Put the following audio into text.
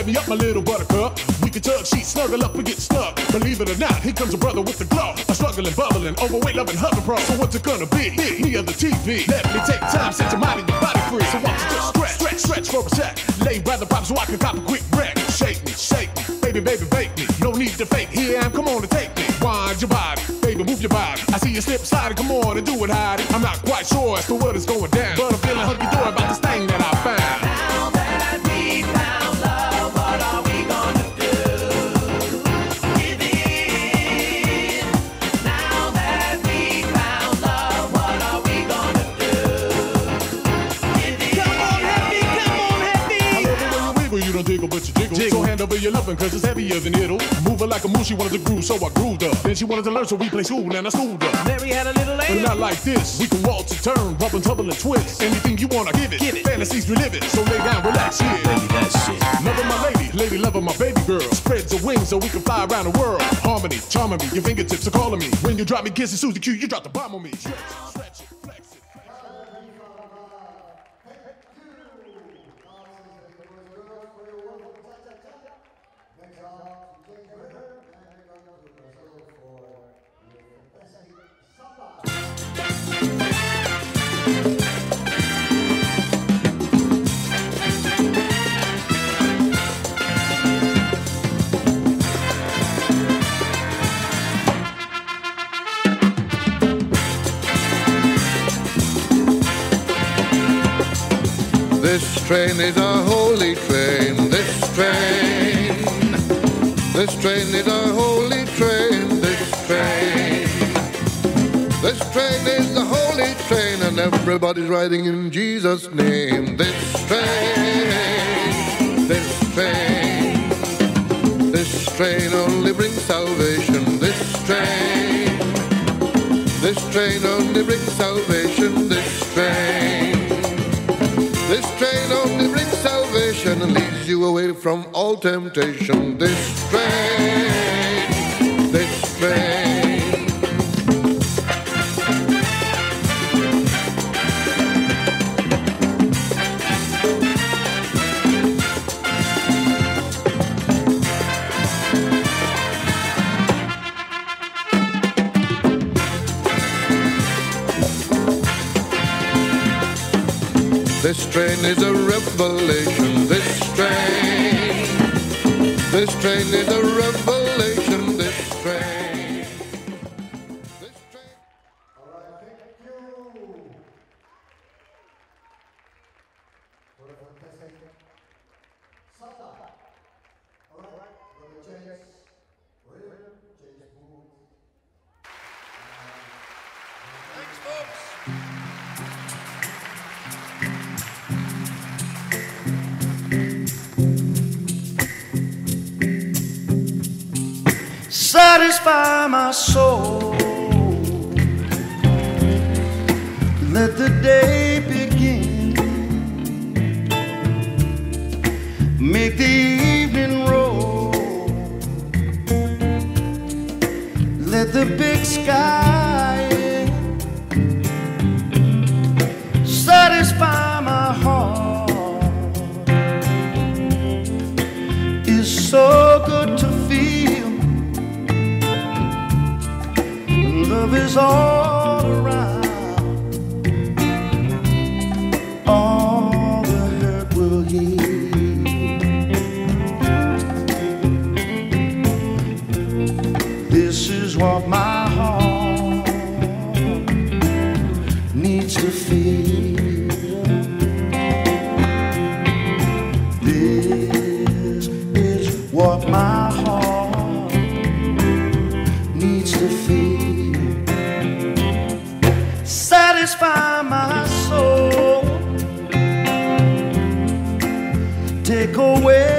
let me up, my little buttercup. We can tug sheets, snuggle up, we get stuck. Believe it or not, here comes a brother with the glove. A struggling, bubbling, overweight, loving, hugging pro. So what's it gonna be? Me or the TV? Let me take time, set your mind and your body free. So why don't you just stretch for a sec. Lay by the pop so I can cop a quick wreck. Shake me, baby, baby, bake me. No need to fake, here I am, come on and take me. Wind your body, baby, move your body. I see you slip sliding, come on and do it, Heidi. I'm not quite sure as to what is going down, but I'm feeling hunky-dory about this thing that I found. Now that we found love, what are we gonna do? Give in. Now that we found love, what are we gonna do? Give in. Come on, Happy, come on, Happy. I love the way you wiggle, you don't jiggle, but you jiggle. So hand over your loving, cause it's heavier than it'll. Move her like a moose, she wanted to groove, so I grooved her. Then she wanted to learn, so we play school, and I schooled her. Mary had a little But lamb. not like this, we can waltz and turn, rub and tumble and twist. Anything you wanna give it, fantasies relive it. So lay down, relax, yeah. Baby, that's it. Loving my lady loving my baby girl. Spreads her wings so we can fly around the world. Harmony, charming me, your fingertips are calling me. When you drop me kisses, Susie Q, you drop the bomb on me. Stretch it, flex it. This train is a holy train, this train is a holy train, this train is a holy train, and everybody's riding in Jesus' name. This train only brings salvation, this train only brings salvation, this train only brings salvation and leads you away from all temptation. This train. This train is a revelation, this train is a revelation, this train. All right, thank you. What a fantastic Sata. All right, we're going to change rhythm, change mood. Thanks, folks. Satisfy my soul. Let the day begin. Make the evening roll. Let the big sky in. Satisfy my heart. It's so good to feel. Love is all around. All the hurt will heal. This is what my heart needs to feel. This is what my heart needs to feel. Satisfy my soul. Take away